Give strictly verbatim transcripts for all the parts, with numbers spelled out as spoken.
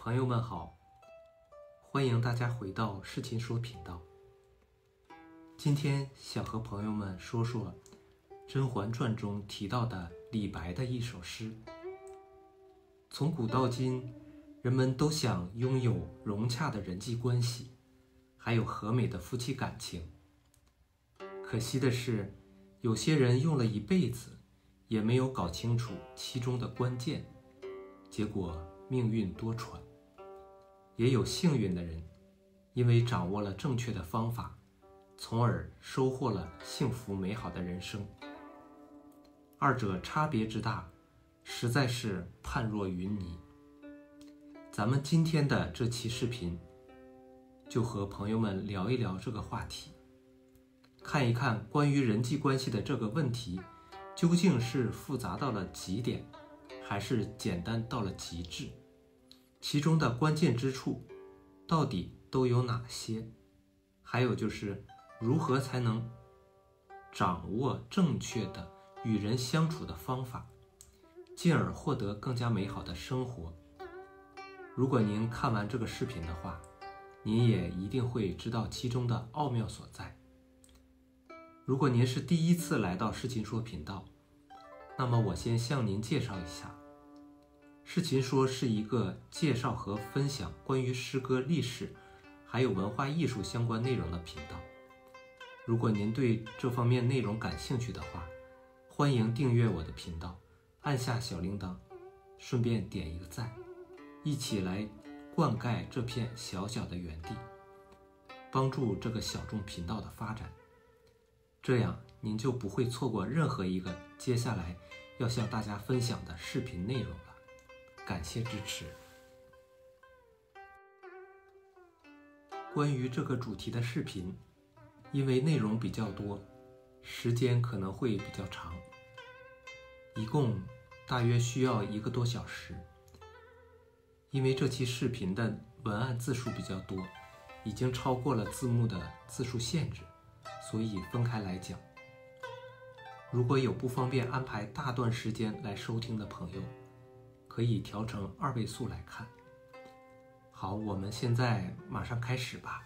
朋友们好，欢迎大家回到世琴说频道。今天想和朋友们说说《甄嬛传》中提到的李白的一首诗。从古到今，人们都想拥有融洽的人际关系，还有和美的夫妻感情。可惜的是，有些人用了一辈子，也没有搞清楚其中的关键，结果命运多舛。也有幸运的人，因为掌握了正确的方法，从而收获了幸福美好的人生。二者差别之大，实在是判若云泥。咱们今天的这期视频，就和朋友们聊一聊这个话题，看一看关于人际关系的这个问题，究竟是复杂到了极点，还是简单到了极致？其中的关键之处到底都有哪些？还有就是如何才能掌握正确的与人相处的方法，进而获得更加美好的生活。如果您看完这个视频的话，您也一定会知道其中的奥妙所在。如果您是第一次来到世琴说频道，那么我先向您介绍一下，世琴说是一个介绍和分享关于诗歌历史还有文化艺术相关内容的频道。如果您对这方面内容感兴趣的话，欢迎订阅我的频道，按下小铃铛，顺便点一个赞，一起来灌溉这片小小的园地，帮助这个小众频道的发展。这样您就不会错过任何一个接下来要向大家分享的视频内容了。感谢支持。关于这个主题的视频，因为内容比较多，时间可能会比较长，一共大约需要一个多小时。因为这期视频的文案字数比较多，已经超过了字幕的字数限制，所以分开来讲。如果有不方便安排大段时间来收听的朋友，可以调成二倍速来看。好，我们现在马上开始吧。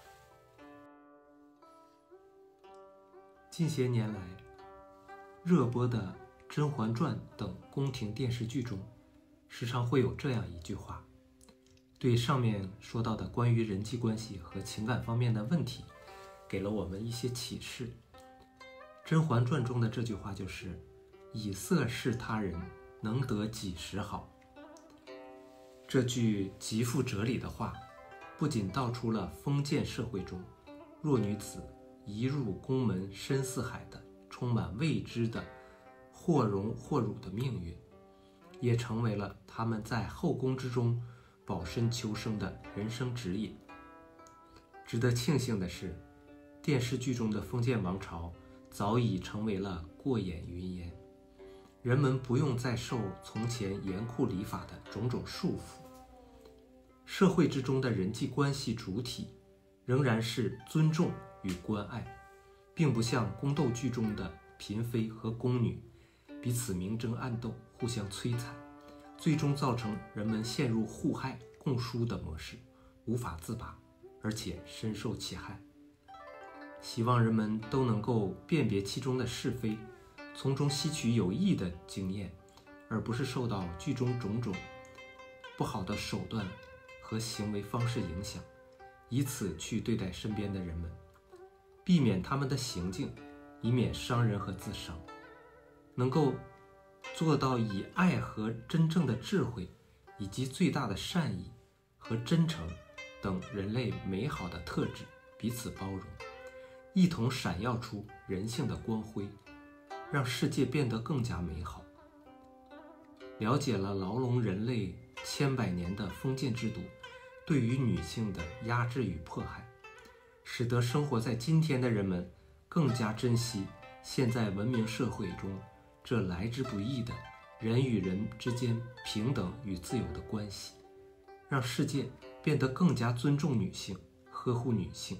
近些年来，热播的《甄嬛传》等宫廷电视剧中，时常会有这样一句话，对上面说到的关于人际关系和情感方面的问题，给了我们一些启示。《甄嬛传》中的这句话就是“以色侍他人，能得几时好”。这句极富哲理的话，不仅道出了封建社会中弱女子一入宫门深似海的充满未知的或荣或辱的命运，也成为了他们在后宫之中保身求生的人生指引。值得庆幸的是，电视剧中的封建王朝早已成为了过眼云烟，人们不用再受从前严酷礼法的种种束缚。社会之中的人际关系主体仍然是尊重与关爱，并不像宫斗剧中的嫔妃和宫女彼此明争暗斗，互相摧残，最终造成人们陷入互害共输的模式，无法自拔，而且深受其害。希望人们都能够辨别其中的是非，从中吸取有益的经验，而不是受到剧中种种不好的手段和行为方式影响，以此去对待身边的人们，避免他们的行径，以免伤人和自伤。能够做到以爱和真正的智慧，以及最大的善意和真诚等人类美好的特质彼此包容，一同闪耀出人性的光辉，让世界变得更加美好。了解了牢笼人类千百年的封建制度对于女性的压制与迫害，使得生活在今天的人们更加珍惜现在文明社会中这来之不易的人与人之间平等与自由的关系，让世界变得更加尊重女性，呵护女性。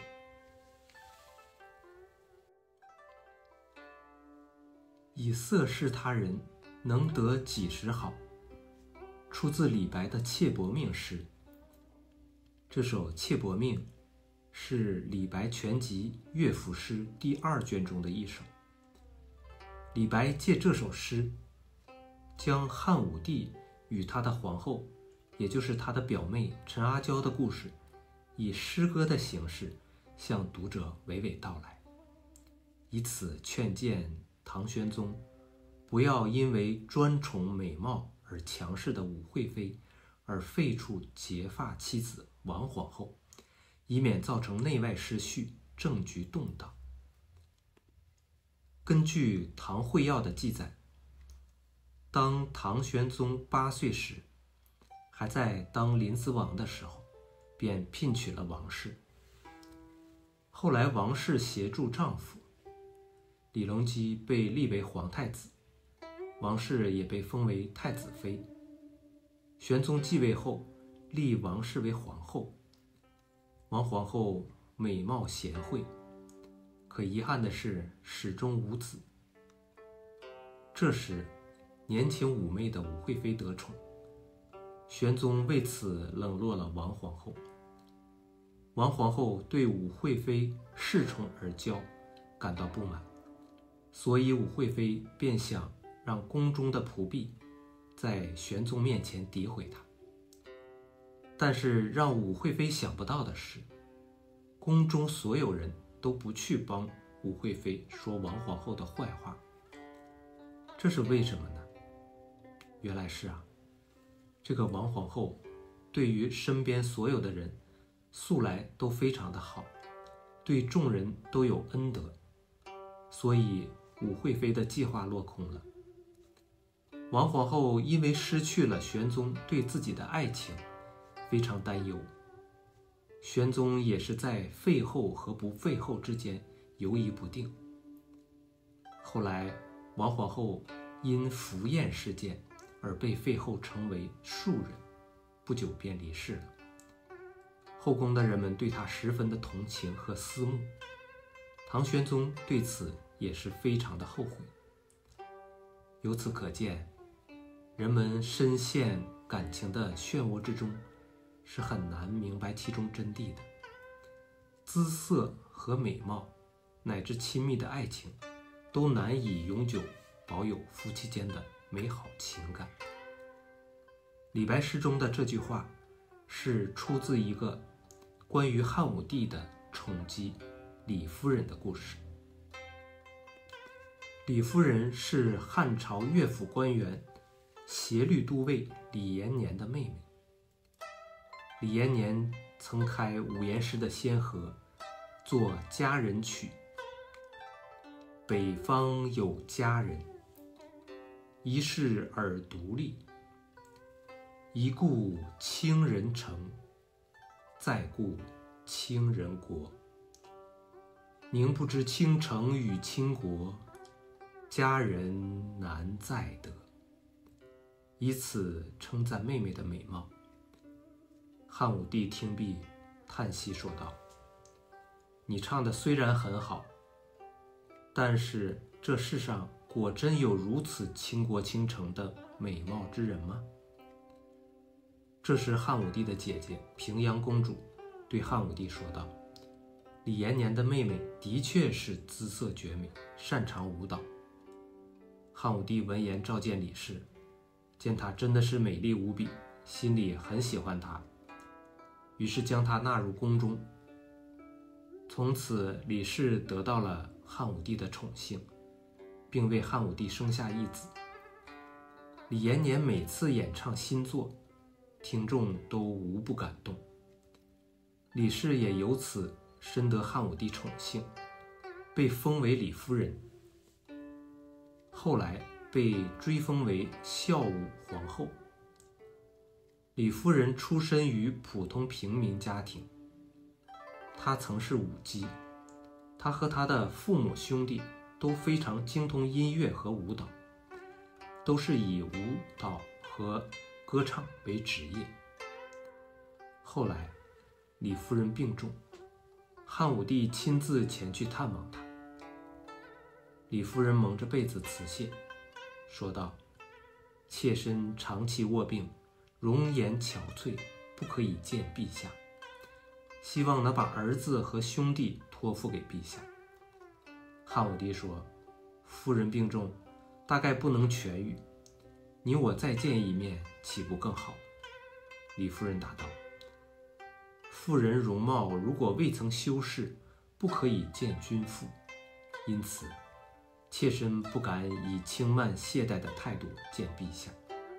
以色侍他人，能得几时好，出自李白的《妾薄命》诗， 这首《妾薄命》是李白全集乐府诗第二卷中的一首。李白借这首诗，将汉武帝与他的皇后，也就是他的表妹陈阿娇的故事，以诗歌的形式向读者娓娓道来，以此劝谏唐玄宗不要因为专宠美貌而强势的武惠妃而废黜结发妻子王皇后，以免造成内外失序，政局动荡。根据唐会要的记载，当唐玄宗八岁时，还在当临淄王的时候，便聘娶了王氏。后来王氏协助丈夫李隆基被立为皇太子，王氏也被封为太子妃。玄宗继位后，立王氏为皇后。王皇后美貌贤惠，可遗憾的是始终无子。这时年轻妩媚的武惠妃得宠，玄宗为此冷落了王皇后。王皇后对武惠妃恃宠而骄感到不满，所以武惠妃便想让宫中的仆婢在玄宗面前诋毁她。但是让武惠妃想不到的是，宫中所有人都不去帮武惠妃说王皇后的坏话。这是为什么呢？原来是啊，这个王皇后对于身边所有的人素来都非常的好，对众人都有恩德，所以武惠妃的计划落空了。王皇后因为失去了玄宗对自己的爱情，非常担忧。玄宗也是在废后和不废后之间犹疑不定。后来王皇后因服宴事件而被废后成为庶人，不久便离世了。后宫的人们对她十分的同情和思慕，唐玄宗对此也是非常的后悔。由此可见，人们深陷感情的漩涡之中，是很难明白其中真谛的。姿色和美貌，乃至亲密的爱情，都难以永久保有夫妻间的美好情感。李白诗中的这句话，是出自一个关于汉武帝的宠姬李夫人的故事。李夫人是汉朝乐府官员协律都尉李延年的妹妹。李延年曾开五言诗的先河，作《佳人曲》。北方有佳人，疑是耳独立。一顾倾人城，再顾倾人国。宁不知倾城与倾国，佳人难再得。以此称赞妹妹的美貌。汉武帝听毕，叹息说道：“你唱的虽然很好，但是这世上果真有如此倾国倾城的美貌之人吗？”这时汉武帝的姐姐平阳公主对汉武帝说道：“李延年的妹妹的确是姿色绝美，擅长舞蹈。”汉武帝闻言召见李氏，见她真的是美丽无比，心里很喜欢她，于是将她纳入宫中。从此李氏得到了汉武帝的宠幸，并为汉武帝生下一子。李延年每次演唱新作，听众都无不感动。李氏也由此深得汉武帝宠幸，被封为李夫人，后来被追封为孝武皇后。李夫人出身于普通平民家庭，她曾是舞姬，她和她的父母兄弟都非常精通音乐和舞蹈，都是以舞蹈和歌唱为职业。后来李夫人病重，汉武帝亲自前去探望她。李夫人蒙着被子辞谢，说道：“妾身长期卧病，容颜憔悴，不可以见陛下。 希望能把儿子和兄弟托付给陛下。汉武帝说：“夫人病重，大概不能痊愈，你我再见一面，岂不更好？”李夫人答道：“妇人容貌如果未曾修饰，不可以见君父，因此妾身不敢以轻慢懈怠的态度见陛下。”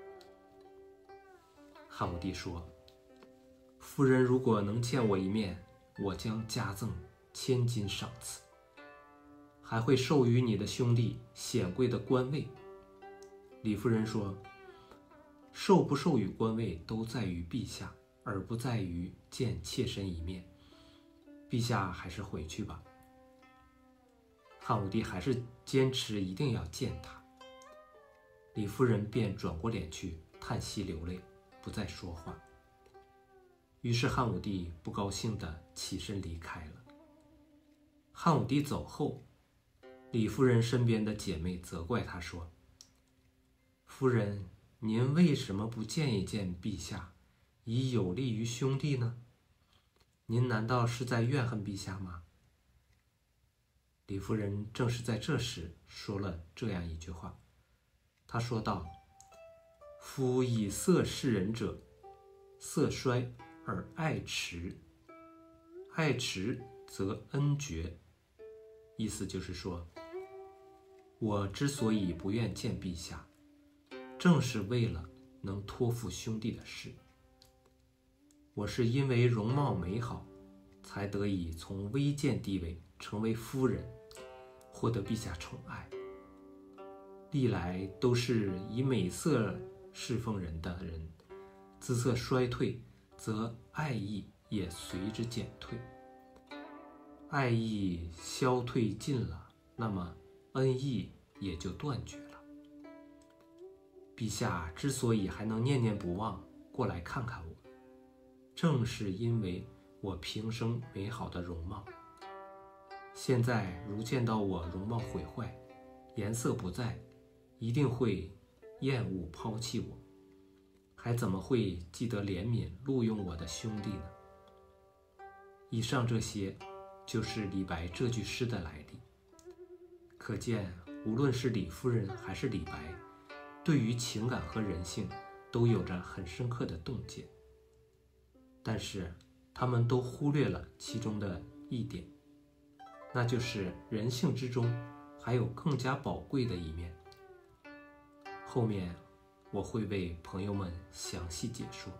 汉武帝说：“夫人如果能见我一面，我将加赠千金赏赐，还会授予你的兄弟显贵的官位。”李夫人说：“授不授予官位都在于陛下，而不在于见妾身一面。陛下还是回去吧。”汉武帝还是坚持一定要见他。李夫人便转过脸去，叹息流泪，不再说话。于是汉武帝不高兴地起身离开了。汉武帝走后，李夫人身边的姐妹责怪他说：“夫人，您为什么不见一见陛下，以有利于兄弟呢？您难道是在怨恨陛下吗？”李夫人正是在这时说了这样一句话，她说道：“夫以色示人者，色衰而爱弛，爱弛则恩绝。”意思就是说，我之所以不愿见陛下，正是为了能托付兄弟的事。我是因为容貌美好，才得以从微贱地位成为夫人，获得陛下宠爱。历来都是以美色侍奉人的人，姿色衰退，则爱意也随之减退。爱意消退尽了，那么恩义也就断绝了。陛下之所以还能念念不忘过来看看我，正是因为我平生美好的容貌。现在如见到我容貌毁坏，颜色不在，一定会厌恶抛弃我，还怎么会记得怜悯录用我的兄弟呢？以上这些就是李白这句诗的来历。可见无论是李夫人还是李白，对于情感和人性都有着很深刻的洞见，但是他们都忽略了其中的一点，那就是人性之中还有更加宝贵的一面。后面我会为朋友们详细解说。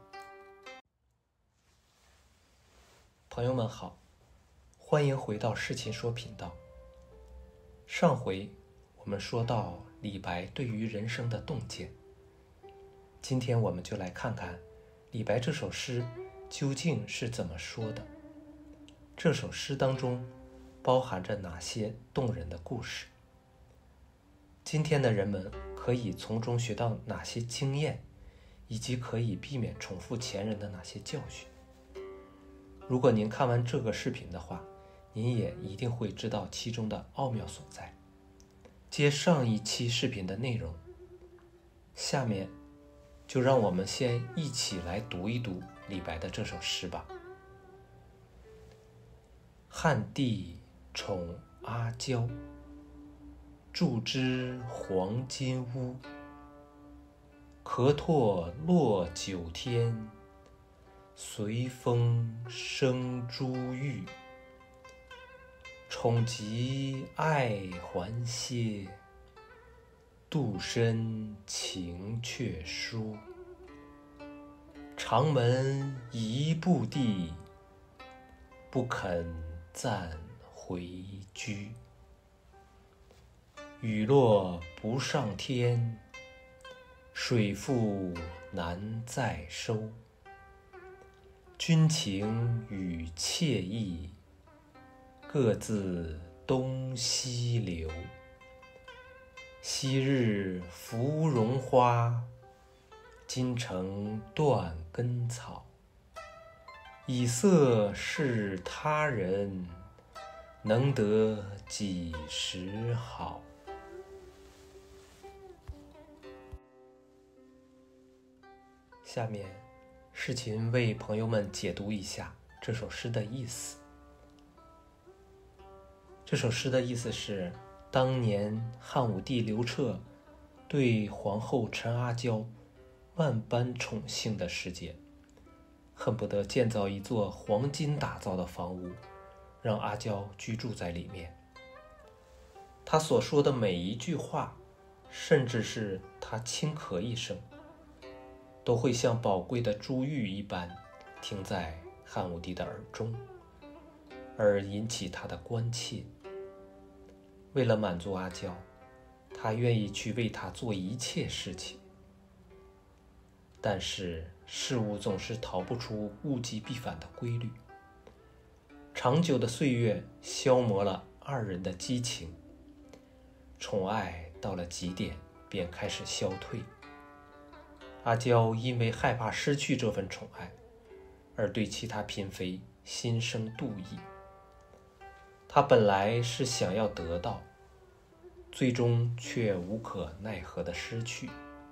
朋友们好，欢迎回到世琴说频道。上回我们说到李白对于人生的洞见，今天我们就来看看李白这首诗究竟是怎么说的。这首诗当中包含着哪些动人的故事？今天的人们可以从中学到哪些经验，以及可以避免重复前人的哪些教训？如果您看完这个视频的话，您也一定会知道其中的奥妙所在。接上一期视频的内容，下面就让我们先一起来读一读李白的这首诗吧。汉帝宠阿娇，筑之黄金屋。壳拓落九天，随风生珠玉。宠极爱还歇，杜深情却疏。长门一步地，不肯暂回居。雨落不上天，水复难再收。君情与妾意，各自东西流。昔日芙蓉花，今成断根草。以色侍他人，能得几时好？下面世琴为朋友们解读一下这首诗的意思。这首诗的意思是，当年汉武帝刘彻对皇后陈阿娇万般宠幸的时节，恨不得建造一座黄金打造的房屋，让阿娇居住在里面。他所说的每一句话，甚至是他轻咳一声，都会像宝贵的珠玉一般听在汉武帝的耳中，而引起他的关切。为了满足阿娇，他愿意去为她做一切事情。但是事物总是逃不出物极必反的规律，长久的岁月消磨了二人的激情，宠爱到了极点便开始消退。阿娇因为害怕失去这份宠爱，而对其他嫔妃心生妒意。她本来是想要得到，最终却无可奈何的失去。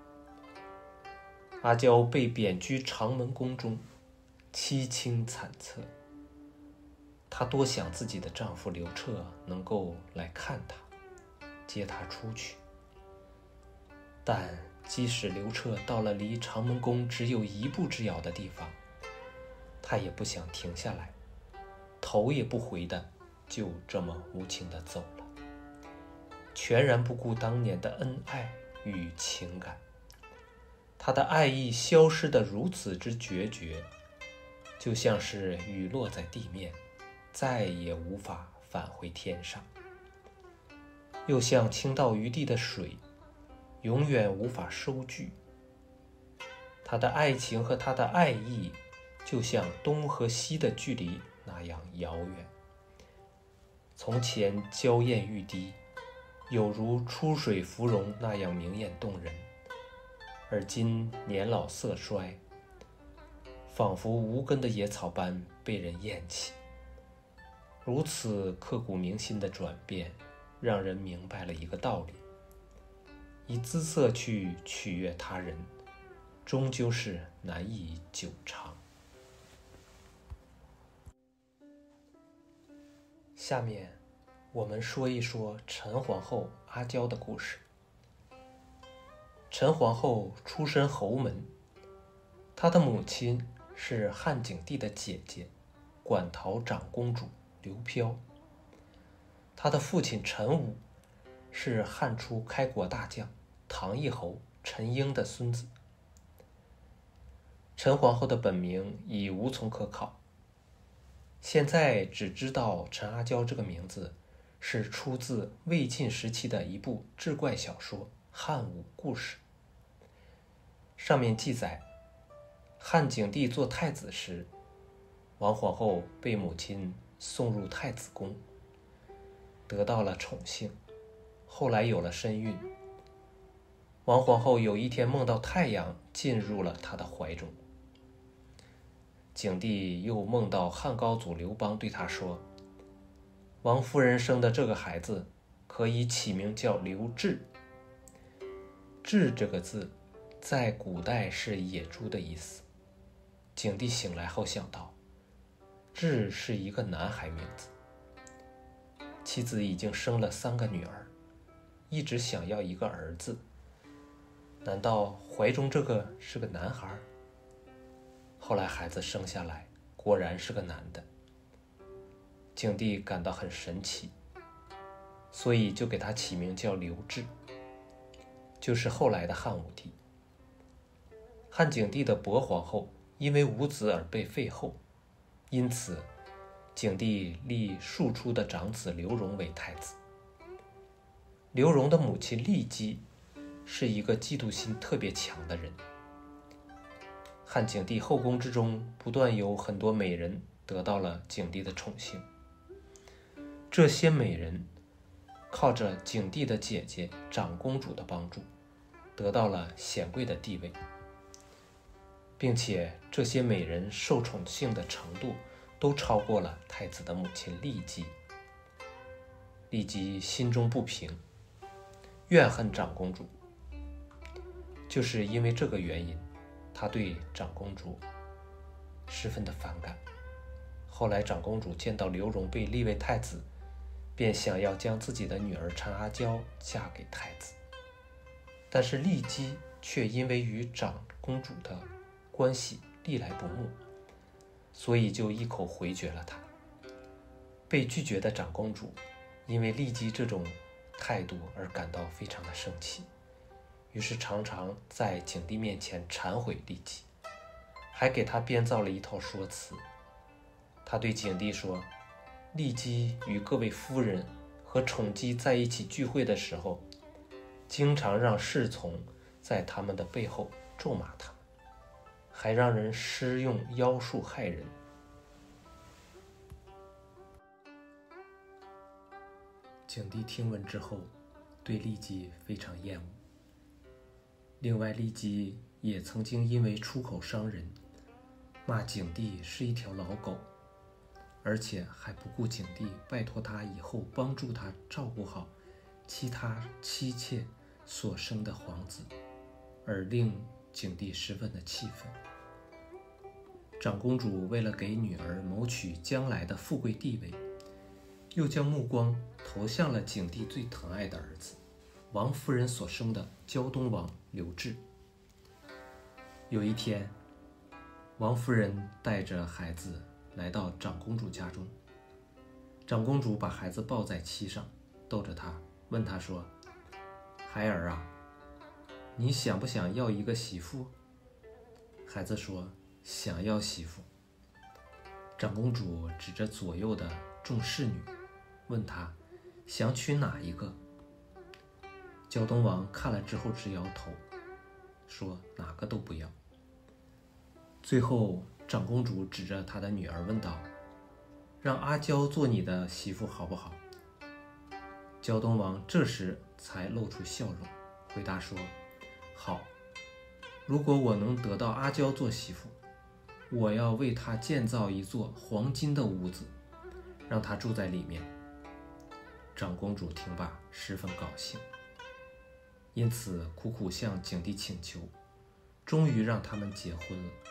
阿娇被贬居长门宫中，凄清惨恻。她多想自己的丈夫刘彻能够来看她，接她出去。但即使刘彻到了离长门宫只有一步之遥的地方，他也不想停下来，头也不回的就这么无情的走了，全然不顾当年的恩爱与情感。他的爱意消失得如此之决绝，就像是雨落在地面，再也无法返回天上，又像倾倒于地的水，永远无法收聚。他的爱情和他的爱意，就像东和西的距离那样遥远。从前娇艳欲滴，有如出水芙蓉那样明艳动人，而今年老色衰，仿佛无根的野草般被人厌弃。如此刻骨铭心的转变，让人明白了一个道理：以姿色去取悦他人，终究是难以久长。下面我们说一说陈皇后阿娇的故事。陈皇后出身侯门，她的母亲是汉景帝的姐姐，馆陶长公主刘飘。她的父亲陈武是汉初开国大将唐义侯陈婴的孙子。陈皇后的本名已无从可考，现在只知道陈阿娇这个名字是出自魏晋时期的一部志怪小说《汉武故事》。上面记载，汉景帝做太子时，王皇后被母亲送入太子宫，得到了宠幸，后来有了身孕。王皇后有一天梦到太阳进入了她的怀中，景帝又梦到汉高祖刘邦对她说，王夫人生的这个孩子可以起名叫刘雉。雉这个字在古代是野猪的意思。景帝醒来后想到，雉是一个男孩名字，妻子已经生了三个女儿，一直想要一个儿子，难道怀中这个是个男孩？后来孩子生下来，果然是个男的。景帝感到很神奇，所以就给他起名叫刘雉，就是后来的汉武帝。汉景帝的伯皇后因为无子而被废后，因此景帝立庶出的长子刘荣为太子。刘荣的母亲骊姬是一个嫉妒心特别强的人。汉景帝后宫之中不断有很多美人得到了景帝的宠幸，这些美人靠着景帝的姐姐长公主的帮助，得到了显贵的地位，并且这些美人受宠幸的程度都超过了太子的母亲骊姬。骊姬心中不平，怨恨长公主，就是因为这个原因，她对长公主十分的反感。 后来长公主见到刘荣被立为太子，便想要将自己的女儿陈阿娇嫁给太子，但是骊姬却因为与长公主的关系历来不睦，所以就一口回绝了她。被拒绝的长公主因为骊姬这种态度而感到非常的生气，于是常常在景帝面前忏悔骊姬，还给他编造了一套说辞。他对景帝说，骊姬与各位夫人和宠姬在一起聚会的时候，经常让侍从在他们的背后咒骂他们，还让人施用妖术害人。景帝听闻之后，对骊姬非常厌恶。另外，骊姬也曾经因为出口伤人，骂景帝是一条老狗，而且还不顾景帝拜托他以后帮助他照顾好其他妻妾所生的皇子，而令景帝十分的气愤。长公主为了给女儿谋取将来的富贵地位，又将目光投向了景帝最疼爱的儿子王夫人所生的胶东王刘志。有一天，王夫人带着孩子来到长公主家中，长公主把孩子抱在膝上，逗着他，问他说，孩儿啊，你想不想要一个媳妇？孩子说，想要媳妇。长公主指着左右的众侍女，问他想娶哪一个？胶东王看了之后直摇头，说哪个都不要。最后长公主指着她的女儿问道，让阿娇做你的媳妇好不好？胶东王这时才露出笑容，回答说，好，如果我能得到阿娇做媳妇，我要为她建造一座黄金的屋子，让她住在里面。长公主听罢十分高兴，因此苦苦向景帝请求，终于让他们结婚了。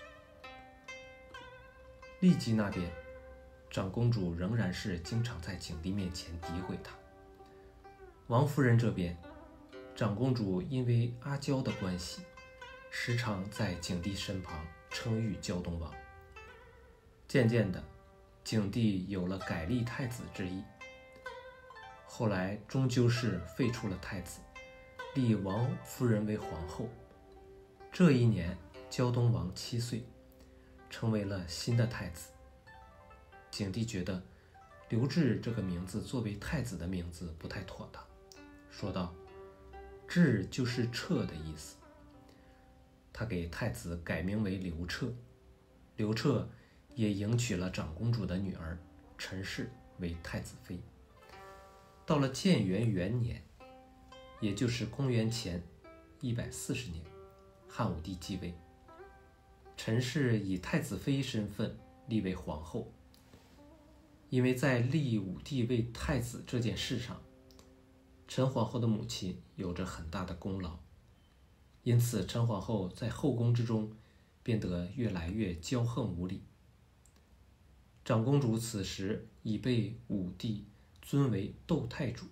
骊姬那边，长公主仍然是经常在景帝面前诋毁他。王夫人这边，长公主因为阿娇的关系，时常在景帝身旁称誉胶东王。渐渐的，景帝有了改立太子之意，后来终究是废除了太子，立王夫人为皇后。这一年，胶东王七岁，成为了新的太子。景帝觉得刘志这个名字作为太子的名字不太妥当，说道，志就是彻的意思。他给太子改名为刘彻，刘彻也迎娶了长公主的女儿陈氏为太子妃。到了建元元年，也就是公元前一百四十年，汉武帝继位，陈氏以太子妃身份立为皇后。因为在立武帝为太子这件事上，陈皇后的母亲有着很大的功劳，因此陈皇后在后宫之中变得越来越骄横无礼。长公主此时已被武帝尊为窦太主，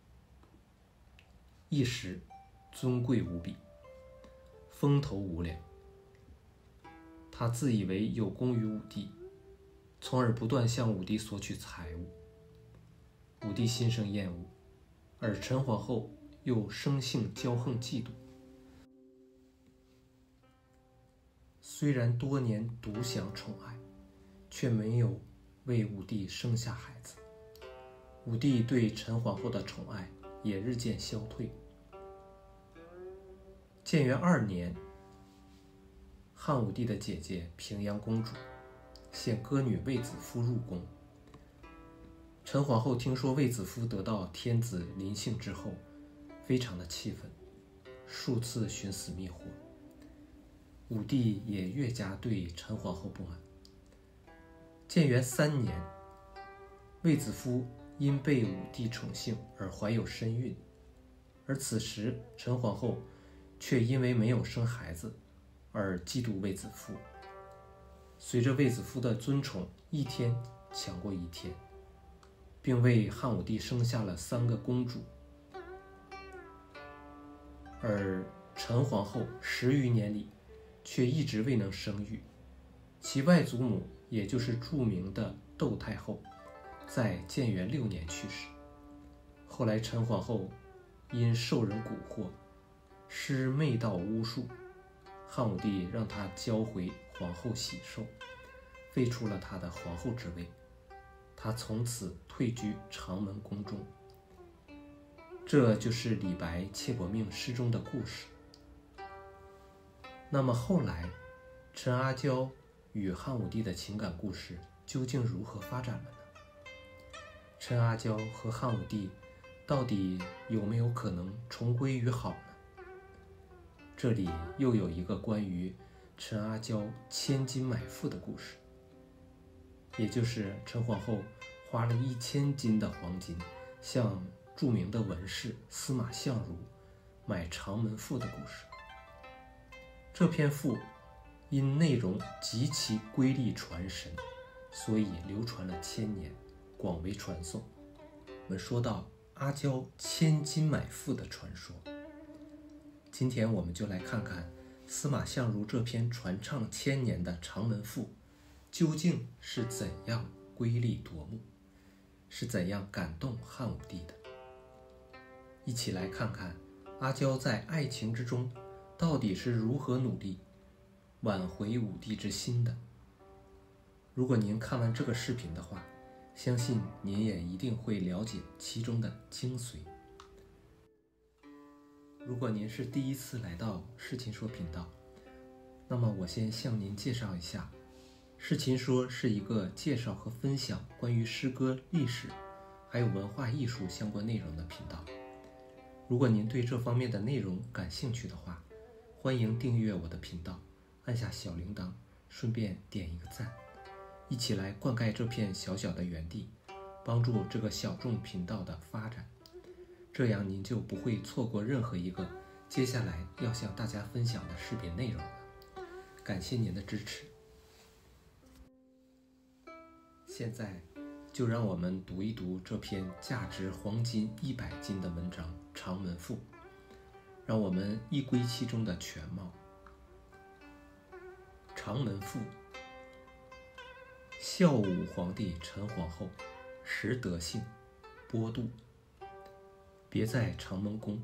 一时尊贵无比，风头无两。她自以为有功于武帝，从而不断向武帝索取财物。武帝心生厌恶，而陈皇后又生性骄横嫉妒。虽然多年独享宠爱，却没有为武帝生下孩子。武帝对陈皇后的宠爱也日渐消退。建元二年，汉武帝的姐姐平阳公主献歌女卫子夫入宫。陈皇后听说卫子夫得到天子临幸之后，非常的气愤，数次寻死觅活。武帝也越加对陈皇后不满。建元三年，卫子夫因被武帝宠幸而怀有身孕，而此时陈皇后却因为没有生孩子而嫉妒卫子夫， 随着卫子夫的尊崇，一天强过一天，并为汉武帝生下了三个公主。而陈皇后十余年里却一直未能生育，其外祖母也就是著名的窦太后，在建元六年去世。后来陈皇后因受人蛊惑，施媚道巫术，汉武帝让她交回皇后喜寿，废除了她的皇后之位，她从此退居长门宫中。这就是李白妾薄命诗中的故事。那么后来，陈阿娇与汉武帝的情感故事究竟如何发展了呢？陈阿娇和汉武帝到底有没有可能重归于好呢？这里又有一个关于陈阿娇千金买妇的故事，也就是陈皇后花了一千斤的黄金向著名的文士司马相如买长门赋的故事。这篇赋因内容极其瑰丽传神，所以流传了千年，广为传颂。我们说到阿娇千金买妇的传说，今天我们就来看看司马相如这篇传唱千年的长门赋究竟是怎样瑰丽夺目，是怎样感动汉武帝的。一起来看看阿娇在爱情之中到底是如何努力挽回武帝之心的。如果您看完这个视频的话，相信您也一定会了解其中的精髓。如果您是第一次来到世琴说频道，那么我先向您介绍一下，世琴说是一个介绍和分享关于诗歌、历史还有文化艺术相关内容的频道。如果您对这方面的内容感兴趣的话，欢迎订阅我的频道，按下小铃铛，顺便点一个赞，一起来灌溉这片小小的园地，帮助这个小众频道的发展。这样您就不会错过任何一个接下来要向大家分享的视频内容了。感谢您的支持。现在就让我们读一读这篇价值黄金一百斤的文章《长门赋》，让我们一窥其中的全貌。长门赋，孝武皇帝陈皇后，时德幸，波度，别在长门宫，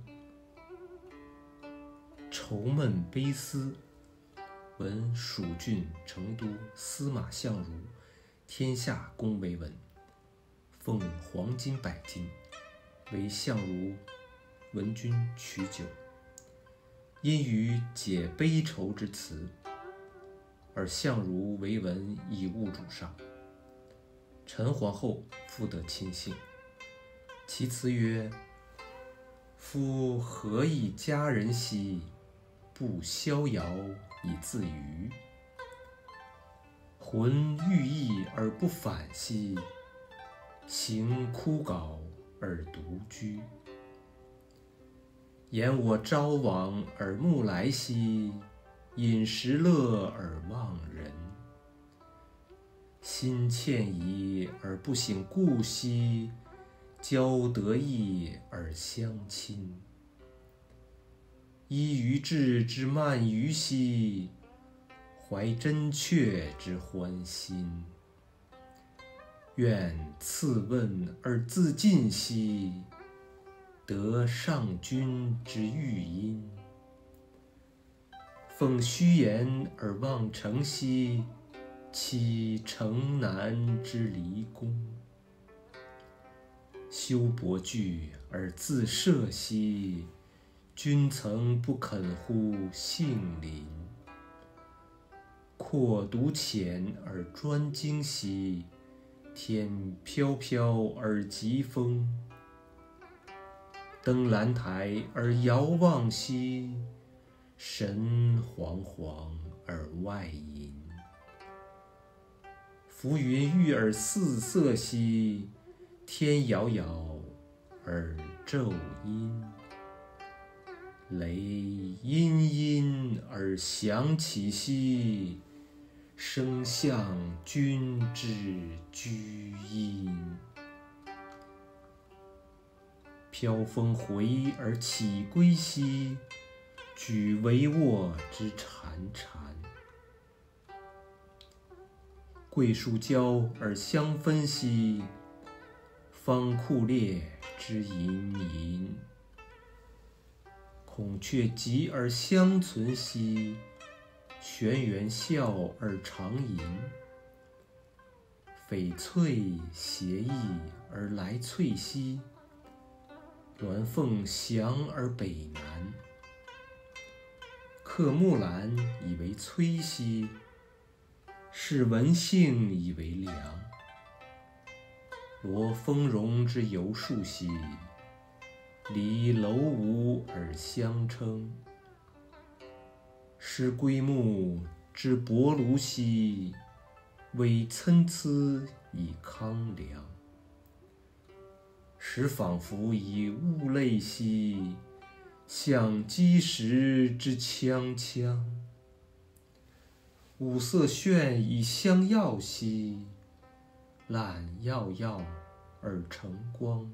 愁闷悲思，闻蜀郡成都司马相如天下公为文，奉黄金百斤，为相如闻君取酒，因于解悲愁之词，而相如为文以误主上。陈皇后复得亲幸，其词曰：夫何以佳人兮，不逍遥以自娱。魂欲意而不返兮，行枯槁而独居。言我朝往而暮来兮，饮食乐而忘人。心歉疑而不省故兮，交得意而相亲。依于志之慢于兮，怀真阙之欢心。愿次问而自尽兮，得上君之玉音。奉虚言而忘诚兮，期城南之离宫。修薄具而自赦兮，君曾不肯乎杏林。阔独浅而专精兮，天飘飘而疾风。登兰台而遥望兮，神惶惶而外隐。浮云郁而四色兮，天摇摇而骤阴。雷阴阴而响起兮， 生向君之居阴。飘风回而起归兮，举帷幄之潺潺。桂树交而相分兮，方库列之隐隐。孔雀集而相存兮，玄元笑而长吟。翡翠斜翼而来翠兮，鸾凤翔而北南。刻木兰以为崔兮，是文杏以为梁。罗丰荣之游树兮，离楼吾而相称。施归木之伯庐兮，微参差以康梁。时仿佛以物类兮，象积石之锵锵。五色炫以相耀兮，览耀耀而成光。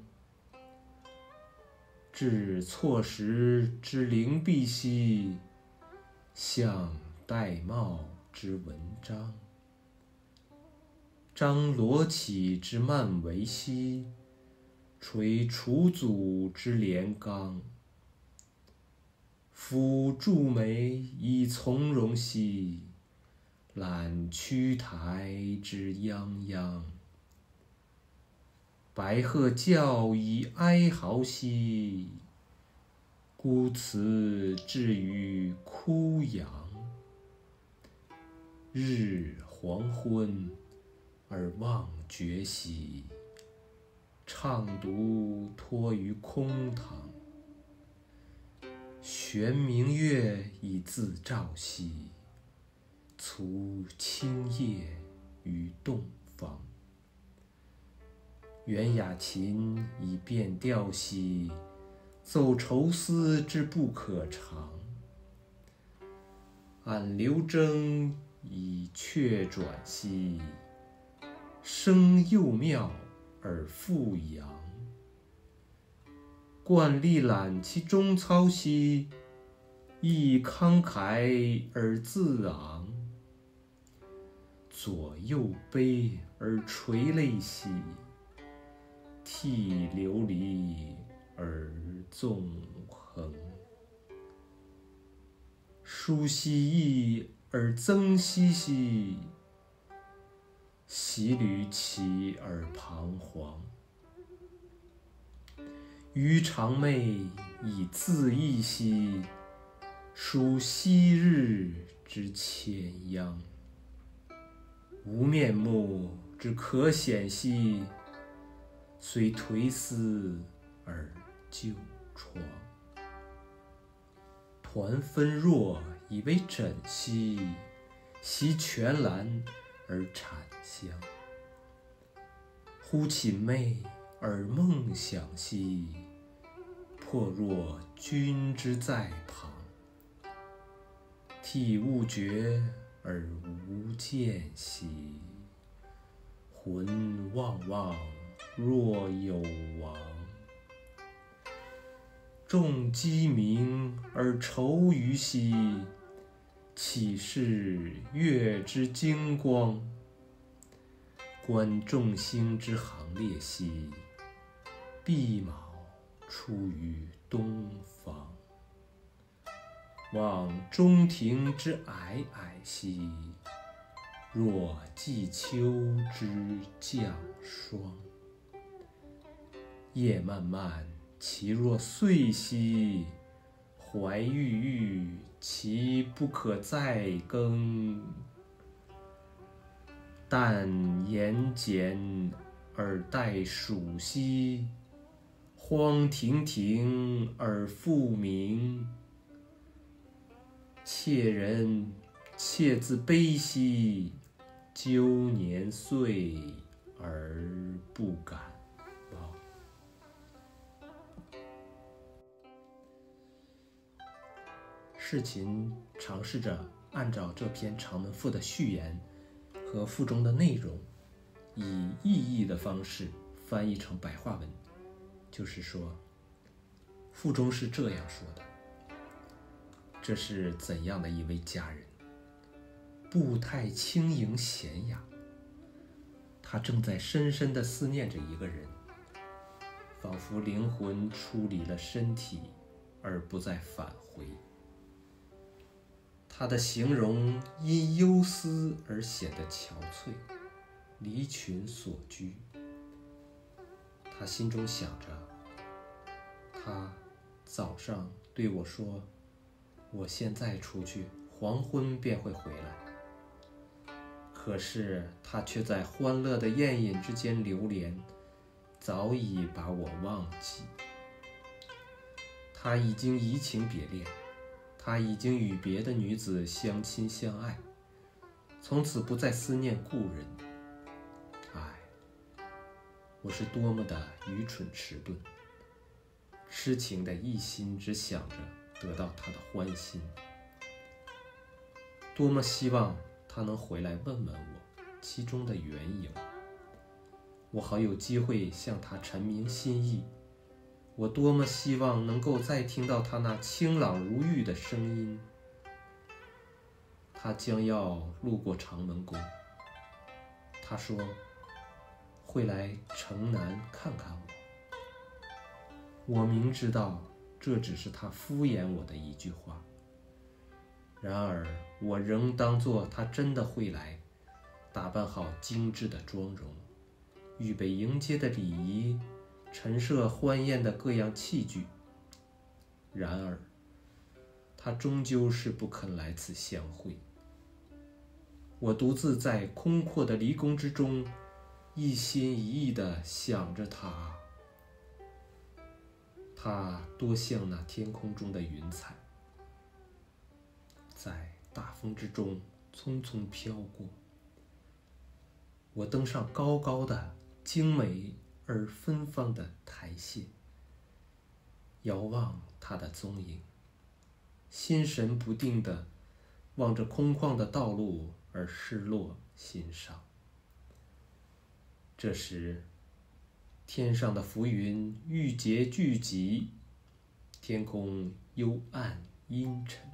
至错时之灵璧兮，象玳瑁之文章。张罗绮之曼帷兮，垂楚祖之连纲。抚柱眉以从容兮，揽屈台之泱泱。白鹤叫以哀嚎兮，孤雌至于哭扬。日黄昏而忘绝兮，畅独托于空堂。悬明月以自照兮，卒清夜于洞房。元雅琴以变调兮，奏愁思之不可长。按流筝以却转兮，声又妙而复扬。冠历览其中操兮，亦慷慨而自昂。左右悲而垂泪兮，涕流离而纵横。舒兮逸而增息兮，习履起而彷徨。余长寐以自缢兮，数昔日之牵央。无面目之可显兮，虽颓丝而旧疮。团分若以为枕兮，袭泉兰而产香。忽寝寐而梦想兮，魄若君之在旁。涕勿绝而无间兮，魂望望若有亡。众鸡鸣而愁余兮，岂是月之精光。观众星之行列兮，毕卯出于东方。望中庭之霭霭兮，若季秋之降霜。夜漫漫其若岁兮，怀郁郁其不可再更。但言简而待曙兮，荒亭亭而复明。妾人妾自悲兮，纠年岁而不敢忘。世琴尝试着按照这篇长门赋的序言， 和赋中的内容以意译的方式翻译成白话文，就是说，赋中是这样说的：这是怎样的一位佳人，步态轻盈娴雅，她正在深深地思念着一个人，仿佛灵魂出离了身体而不再返回。她的形容因忧思而显得憔悴，离群所居。她心中想着，她早上对我说，我现在出去，黄昏便会回来。可是她却在欢乐的宴饮之间流连，早已把我忘记。她已经移情别恋，她已经与别的女子相亲相爱，从此不再思念故人。唉，我是多么的愚蠢迟钝，痴情的一心只想着得到她的欢心。多么希望她能回来问问我其中的缘由，我好有机会向她陈明心意。我多么希望能够再听到她那清朗如玉的声音。她将要路过长门宫，她说会来城南看看我。我明知道这只是她敷衍我的一句话，然而我仍当作她真的会来，打扮好精致的妆容，预备迎接的礼仪，陈设欢宴的各样器具。然而他终究是不肯来此相会。我独自在空阔的离宫之中，一心一意地想着他。他多像那天空中的云彩，在大风之中匆匆飘过。我登上高高的精美而芬芳的台榭，遥望他的踪影，心神不定地望着空旷的道路而失落心伤。这时，天上的浮云郁结聚集，天空幽暗阴沉，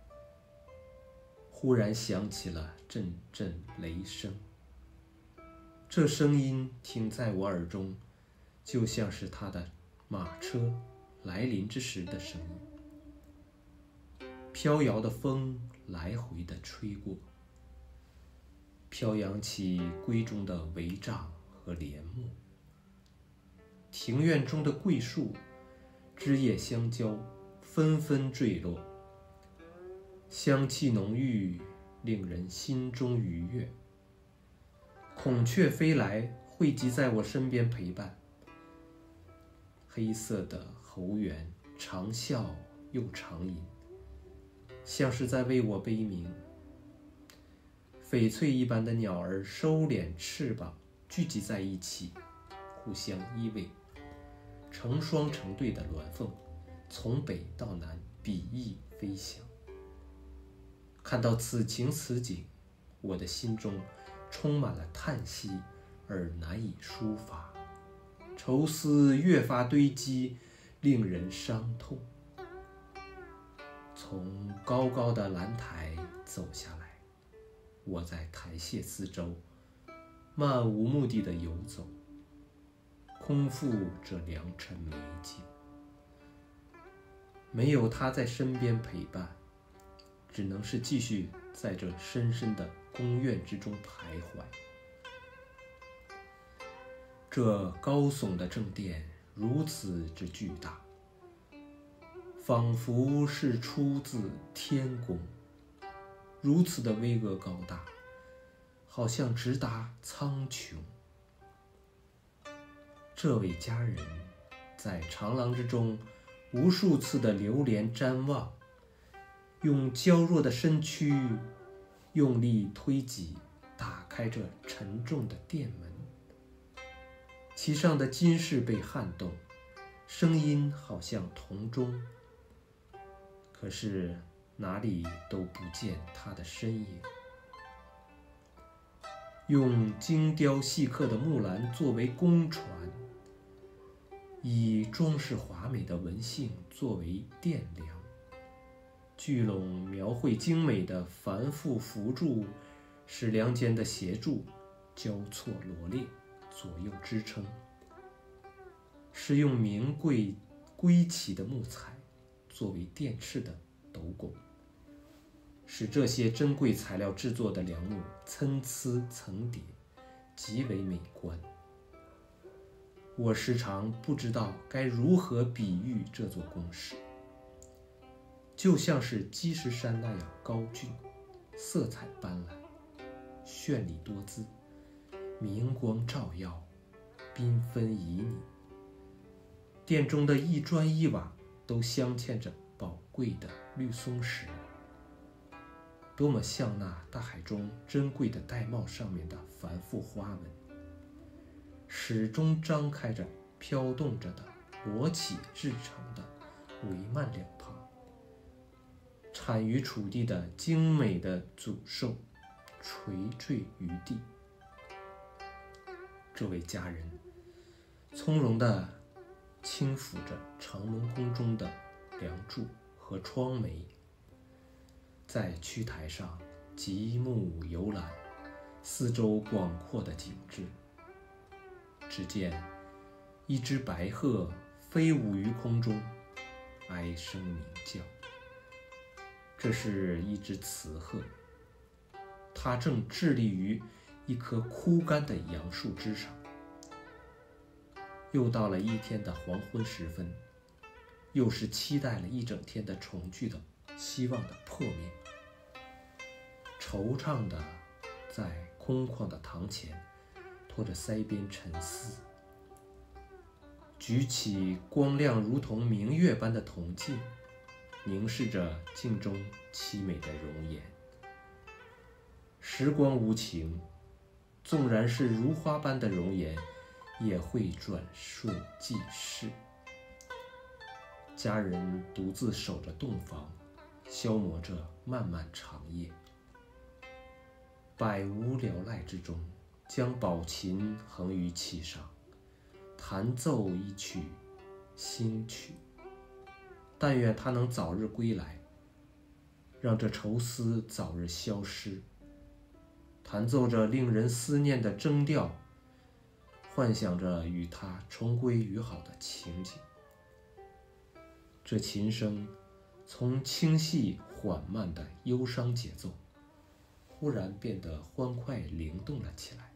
忽然响起了阵阵雷声。这声音听在我耳中，就像是他的马车来临之时的声音。飘摇的风来回地吹过，飘扬起闺中的帷帐和帘幕。庭院中的桂树枝叶相交，纷纷坠落，香气浓郁，令人心中愉悦。孔雀飞来，汇集在我身边陪伴。黑色的喉猿长啸又长吟，像是在为我悲鸣。翡翠一般的鸟儿收敛翅膀，聚集在一起，互相依偎。成双成对的鸾凤从北到南比翼飞翔。看到此情此景，我的心中充满了叹息而难以抒发，愁思越发堆积，令人伤痛。从高高的兰台走下来，我在台榭四周漫无目的地游走，空负这良辰美景。没有他在身边陪伴，只能是继续在这深深的宫院之中徘徊。这高耸的正殿如此之巨大，仿佛是出自天宫，如此的巍峨高大，好像直达苍穹。这位佳人在长廊之中无数次的流连瞻望，用娇弱的身躯用力推挤，打开这沉重的殿门。其上的金饰被撼动，声音好像铜钟，可是哪里都不见他的身影。 用精雕细刻的木栏作为公船，以装饰华美的文姓作为殿梁，聚拢描绘精美的繁复扶柱，使梁间的斜柱交错罗列，左右支撑，是用名贵归奇的木材作为殿翅的斗拱，使这些珍贵材料制作的梁木参差层叠，极为美观。我时常不知道该如何比喻这座宫室，就像是积石山那样高峻，色彩斑斓，绚丽多姿，明光照耀，缤纷旖旎。殿中的一砖一瓦都镶嵌着宝贵的绿松石，多么像那大海中珍贵的玳瑁上面的繁复花纹，始终张开着飘动着的勃起制成的帷幔两旁，产于楚地的精美的祖兽垂坠于地。这位佳人从容地轻抚着长门宫中的梁柱和窗楣，在曲台上极目游览四周广阔的景致。只见一只白鹤飞舞于空中，哀声鸣叫。这是一只雌鹤，它正致力于一棵枯干的杨树枝上。又到了一天的黄昏时分，又是期待了一整天的重聚的希望的破灭。惆怅地在空旷的堂前托着腮边沉思，举起光亮如同明月般的铜镜，凝视着镜中凄美的容颜。时光无情，纵然是如花般的容颜，也会转瞬即逝。家人独自守着洞房，消磨着漫漫长夜。百无聊赖之中，将宝琴横于其上，弹奏一曲新曲。但愿他能早日归来，让这愁思早日消失。弹奏着令人思念的筝调，幻想着与他重归于好的情景。这琴声从清细缓慢的忧伤节奏，忽然变得欢快灵动了起来。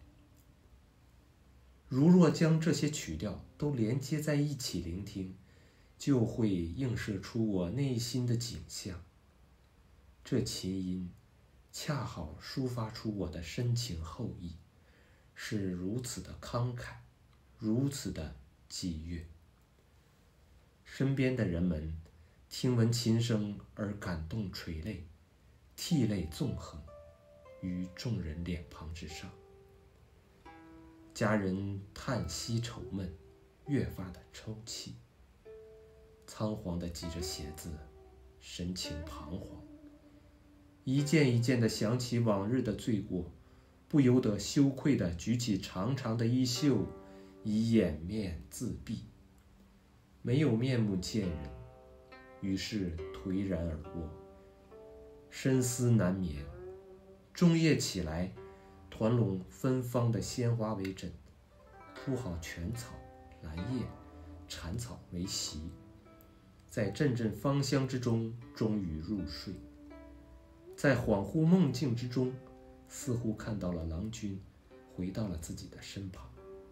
如若将这些曲调都连接在一起聆听，就会映射出我内心的景象。这琴音恰好抒发出我的深情厚谊，是如此的慷慨，如此的激越。身边的人们听闻琴声而感动垂泪，涕泪纵横于众人脸庞之上。家人叹息愁闷，越发的抽泣，仓皇地系着鞋子，神情彷徨，一件一件地想起往日的罪过，不由得羞愧地举起长长的衣袖，以掩面自闭。没有面目见人，于是颓然而卧，深思难眠。中夜起来，团拢芬芳的鲜花为枕，铺好犬草、兰叶、蝉草为席，在阵阵芳香之中终于入睡。在恍惚梦境之中，似乎看到了郎君回到了自己的身旁。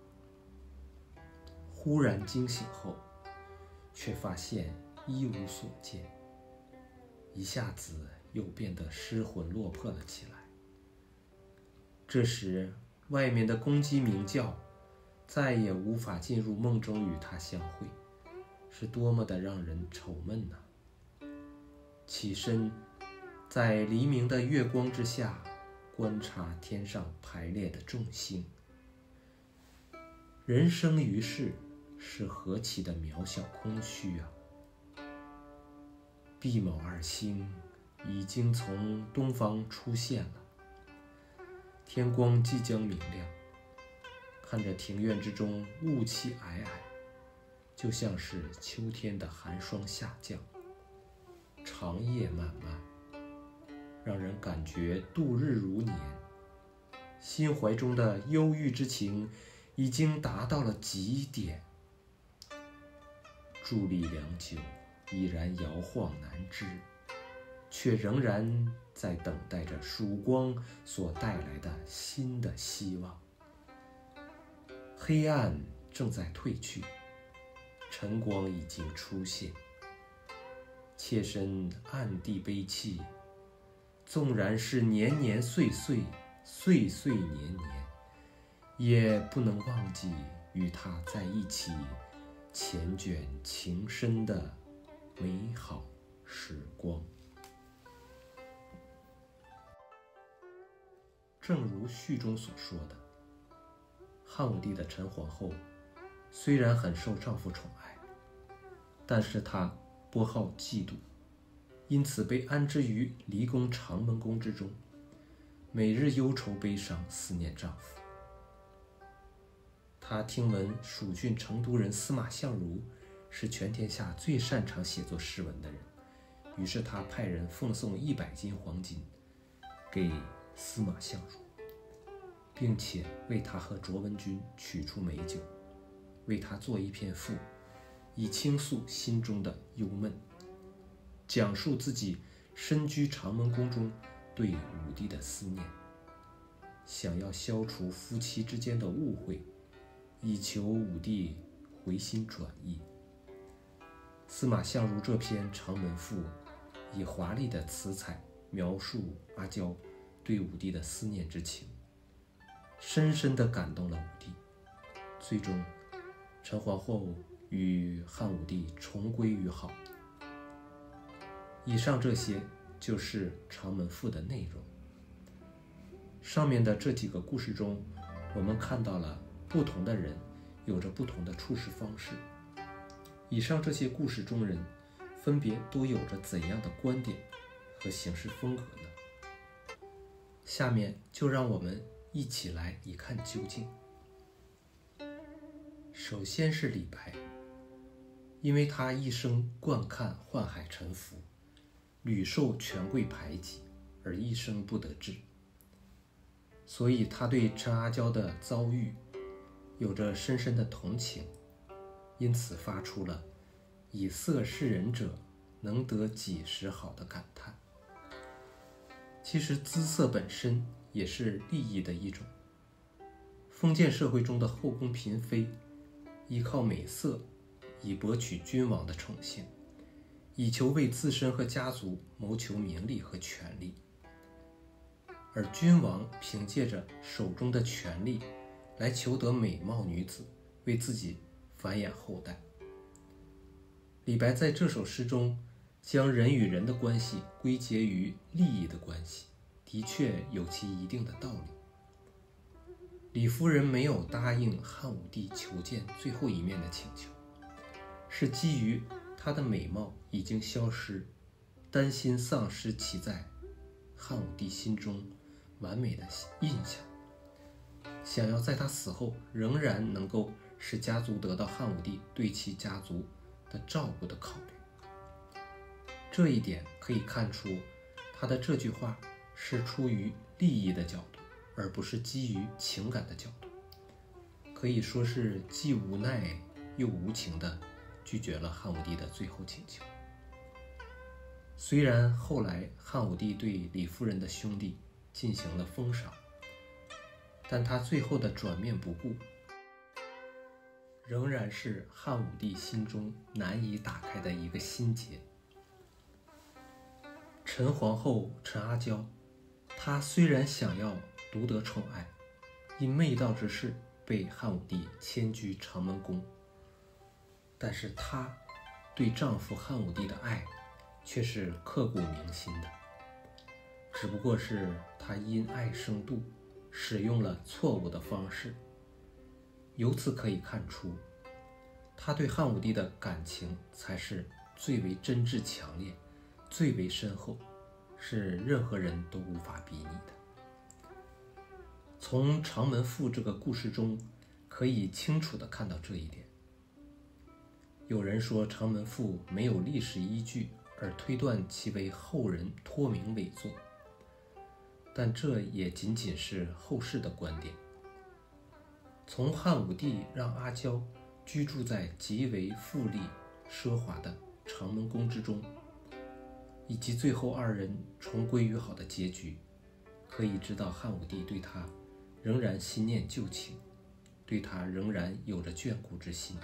忽然惊醒后，却发现一无所见，一下子又变得失魂落魄了起来。这时外面的公鸡鸣叫，再也无法进入梦中与他相会，是多么的让人愁闷呢、啊！起身在黎明的月光之下观察天上排列的众星。人生于世是何其的渺小空虚啊！毕卯二星已经从东方出现了， 天光即将明亮，看着庭院之中雾气霭霭，就像是秋天的寒霜下降，长夜漫漫，让人感觉度日如年。心怀中的忧郁之情已经达到了极点，伫立良久，已然摇晃难支，却仍然在等待着曙光所带来的新的希望。黑暗正在褪去，晨光已经出现。妾身暗地悲泣，纵然是年年岁岁，岁岁年年，也不能忘记与他在一起缱绻情深的美好时光。正如序中所说的，汉武帝的陈皇后虽然很受丈夫宠爱，但是她颇好嫉妒，因此被安置于离宫长门宫之中，每日忧愁悲伤，思念丈夫。她听闻蜀郡成都人司马相如是全天下最擅长写作诗文的人，于是她派人奉送一百斤黄金给司马相如，并且为他和卓文君取出美酒，为他做一篇赋，以倾诉心中的忧闷，讲述自己身居长门宫中对武帝的思念，想要消除夫妻之间的误会，以求武帝回心转意。司马相如这篇长门赋以华丽的词彩描述阿娇对武帝的思念之情，深深地感动了武帝。最终，陈皇后与汉武帝重归于好。以上这些就是长门赋的内容。上面的这几个故事中，我们看到了不同的人有着不同的处事方式。以上这些故事中人分别都有着怎样的观点和行事风格呢？下面就让我们一起来一看究竟。首先是李白，因为他一生惯看宦海沉浮，屡受权贵排挤，而一生不得志，所以他对陈阿娇的遭遇有着深深的同情，因此发出了以色示人者，能得几时好的感叹。其实姿色本身也是利益的一种。封建社会中的后宫嫔妃依靠美色以博取君王的宠幸，以求为自身和家族谋求名利和权力，而君王凭借着手中的权力来求得美貌女子，为自己繁衍后代。李白在这首诗中将人与人的关系归结于利益的关系，的确有其一定的道理。李夫人没有答应汉武帝求见最后一面的请求，是基于她的美貌已经消失，担心丧失其在汉武帝心中完美的印象，想要在她死后仍然能够使家族得到汉武帝对其家族的照顾的考虑。这一点可以看出，他的这句话是出于利益的角度，而不是基于情感的角度，可以说是既无奈又无情地拒绝了汉武帝的最后请求。虽然后来汉武帝对李夫人的兄弟进行了封赏，但他最后的转面不顾，仍然是汉武帝心中难以打开的一个心结。陈皇后陈阿娇，她虽然想要独得宠爱，因媚道之事被汉武帝迁居长门宫，但是她对丈夫汉武帝的爱却是刻骨铭心的，只不过是她因爱生妒，使用了错误的方式。由此可以看出，她对汉武帝的感情才是最为真挚强烈，最为深厚，是任何人都无法比拟的。 从长门赋这个故事中，可以清楚地看到这一点。有人说长门赋没有历史依据，而推断其为后人托名伪作，但这也仅仅是后世的观点。从汉武帝让阿娇居住在极为富丽奢华的长门宫之中，以及最后二人重归于好的结局，可以知道汉武帝对他仍然心念旧情，对他仍然有着眷顾之心。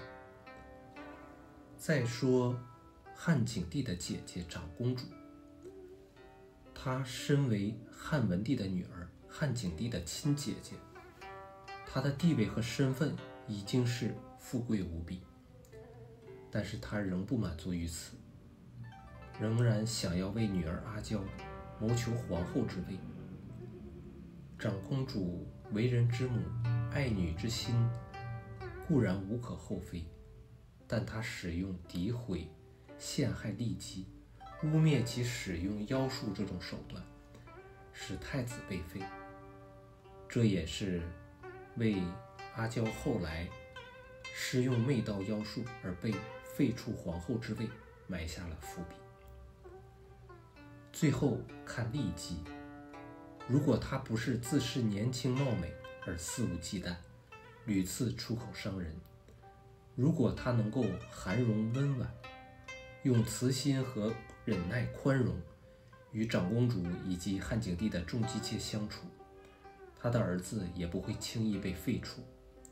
再说汉景帝的姐姐长公主，她身为汉文帝的女儿，汉景帝的亲姐姐，她的地位和身份已经是富贵无比，但是她仍不满足于此，仍然想要为女儿阿娇谋求皇后之位。长公主为人之母，爱女之心固然无可厚非，但她使用诋毁、陷害骊姬，污蔑其使用妖术这种手段，使太子被废。这也是为阿娇后来施用媚道妖术而被废黜皇后之位埋下了伏笔。最后看骊姬，如果她不是自恃年轻貌美而肆无忌惮，屡次出口伤人，如果她能够含容温婉，用慈心和忍耐宽容与长公主以及汉景帝的众姬妾相处，她的儿子也不会轻易被废黜。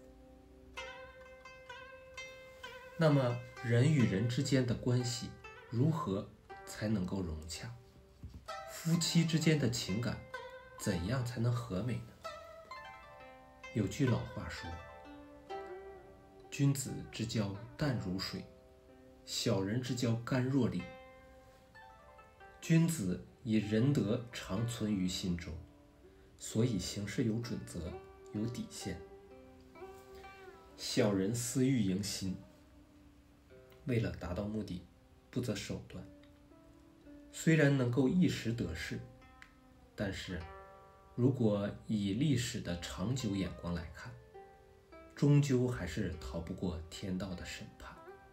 那么人与人之间的关系如何才能够融洽？夫妻之间的情感怎样才能和美呢？有句老话说，君子之交淡如水，小人之交甘若醴。君子以仁德长存于心中，所以行事有准则，有底线。小人私欲迎心，为了达到目的，不择手段。虽然能够一时得势，但是如果以历史的长久眼光来看，终究还是逃不过天道的审判。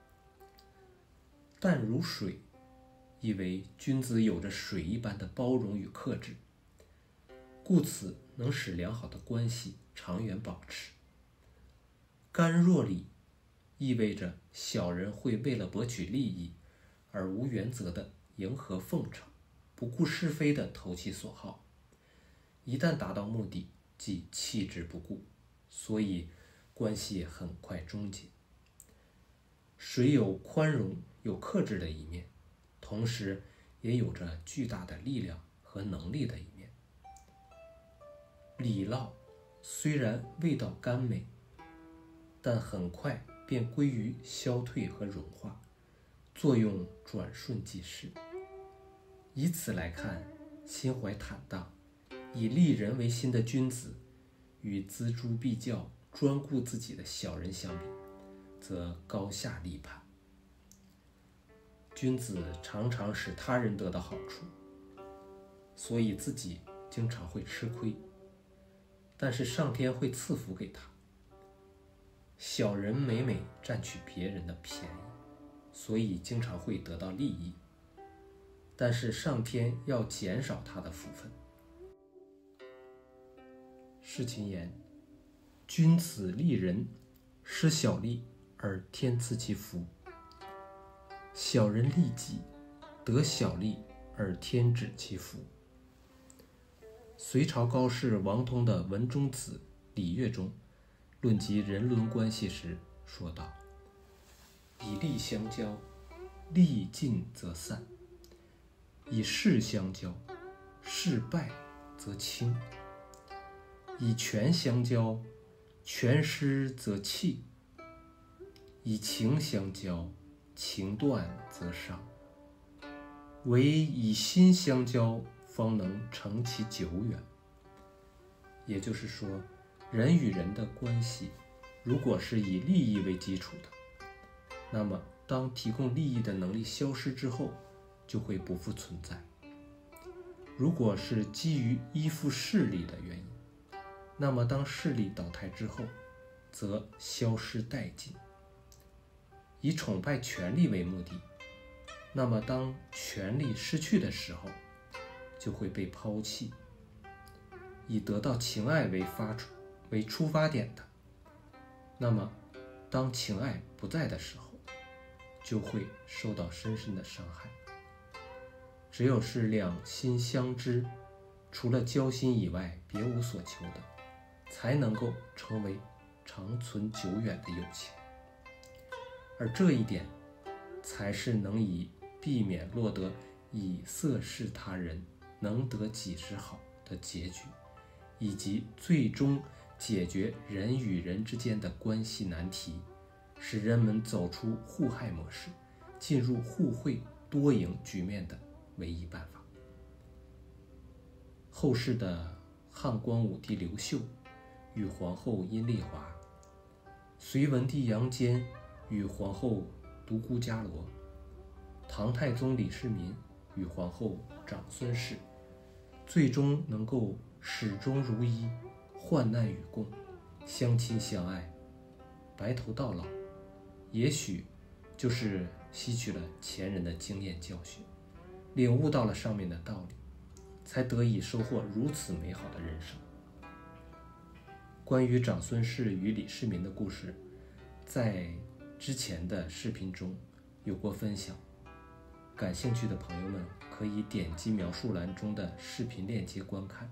淡如水，意为君子有着水一般的包容与克制，故此能使良好的关系长远保持。甘若醴，意味着小人会为了博取利益而无原则的迎合奉承，不顾是非的投其所好，一旦达到目的即弃之不顾，所以关系很快终结。水有宽容有克制的一面，同时也有着巨大的力量和能力的一面。李酪虽然味道甘美，但很快便归于消退和融化，作用转瞬即逝。以此来看，心怀坦荡、以利人为心的君子，与锱铢必较、专顾自己的小人相比，则高下立判。君子常常使他人得到好处，所以自己经常会吃亏，但是上天会赐福给他。小人每每占取别人的便宜，所以经常会得到利益，但是上天要减少他的福分。世情言，君子利人，施小利而天赐其福；小人利己，得小利而天止其福。隋朝高士王通的《文中子·礼乐》中论及人伦关系时说道：以利相交，利尽则散；以势相交，势败则倾；以权相交，权失则弃；以情相交，情断则伤。唯以心相交，方能成其久远。也就是说，人与人的关系如果是以利益为基础的，那么当提供利益的能力消失之后，就会不复存在。如果是基于依附势力的原因， 那么当势力倒台之后，则消失殆尽。以崇拜权力为目的，那么当权力失去的时候，就会被抛弃。以得到情爱为发出为出发点的，那么当情爱不在的时候，就会受到深深的伤害。只有是两心相知，除了交心以外别无所求的，才能够成为长存久远的友情。而这一点才是能以避免落得以色事他人，能得几时好的结局，以及最终解决人与人之间的关系难题，使人们走出互害模式，进入互惠多赢局面的唯一办法。后世的汉光武帝刘秀与皇后阴丽华，隋文帝杨坚与皇后独孤伽罗，唐太宗李世民与皇后长孙氏，最终能够始终如一，患难与共，相亲相爱，白头到老，也许就是吸取了前人的经验教训，领悟到了上面的道理，才得以收获如此美好的人生。关于长孙氏与李世民的故事，在之前的视频中有过分享，感兴趣的朋友们可以点击描述栏中的视频链接观看。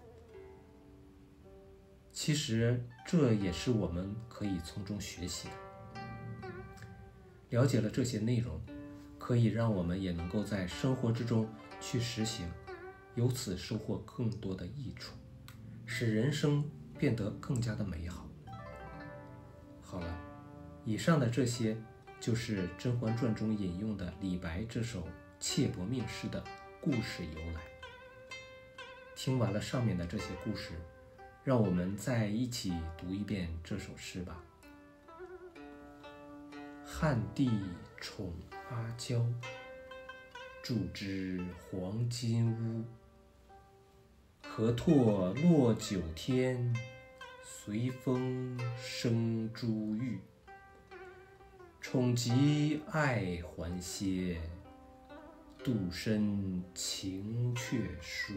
其实这也是我们可以从中学习的。了解了这些内容，可以让我们也能够在生活之中去实行，由此收获更多的益处，使人生变得更加的美好。好了，以上的这些就是《甄嬛传》中引用的李白这首妾薄命诗的故事由来。听完了上面的这些故事，让我们再一起读一遍这首诗吧。汉帝宠阿娇，住之黄金屋。河拓落九天，随风生珠玉。宠极爱还歇，度深情却疏。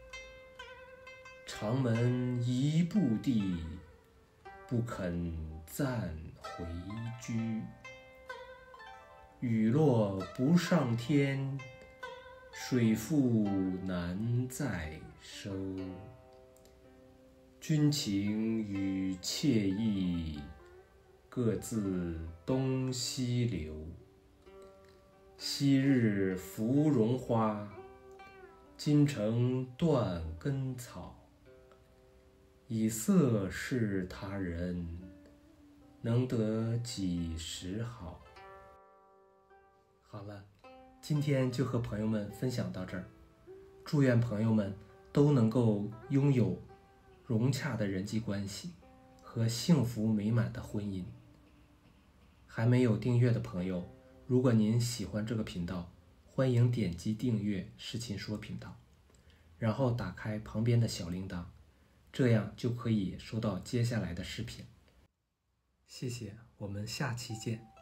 长门一步地，不肯暂回居。雨落不上天，水复难再收。君情与妾意，各自东西流。昔日芙蓉花，今成断根草。以色事他人，能得几时好？好了，今天就和朋友们分享到这儿。祝愿朋友们都能够拥有融洽的人际关系和幸福美满的婚姻。还没有订阅的朋友，如果您喜欢这个频道，欢迎点击订阅世琴说频道，然后打开旁边的小铃铛，这样就可以收到接下来的视频。谢谢，我们下期见。